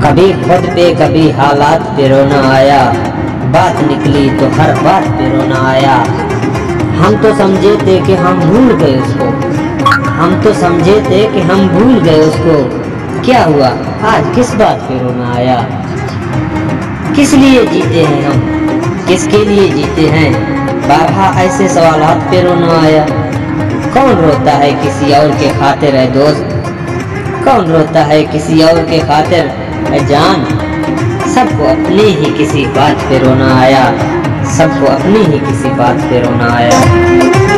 कभी खुद पे कभी हालात पे रोना आया, बात निकली तो हर बात पे रोना आया। हम तो समझे थे कि हम भूल गए उसको, हम तो समझे थे कि हम भूल गए उसको। क्या हुआ आज किस बात पे रोना आया? किस लिए जीते हैं हम, किसके लिए जीते हैं? बारहा ऐसे सवालात पे रोना आया। कौन रोता है किसी और के खातिर है दोस्त, कौन रोता है किसी और के खातिर है जान? सबको अपनी ही किसी बात पे रोना आया, सबको अपनी ही किसी बात पे रोना आया।